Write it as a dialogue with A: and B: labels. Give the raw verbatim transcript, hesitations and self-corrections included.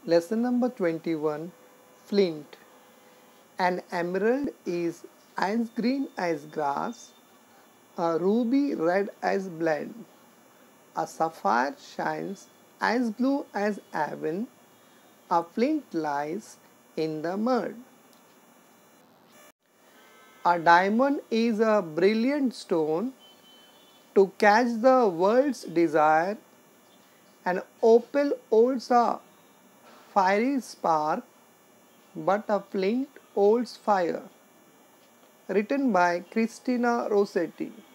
A: Lesson number twenty-one. Flint. An emerald is as green as grass, a ruby red as blood, a sapphire shines as blue as heaven, a flint lies in the mud. A diamond is a brilliant stone to catch the world's desire. An opal holds a fiery spark, but a flint holds fire. Written by Christina Rossetti.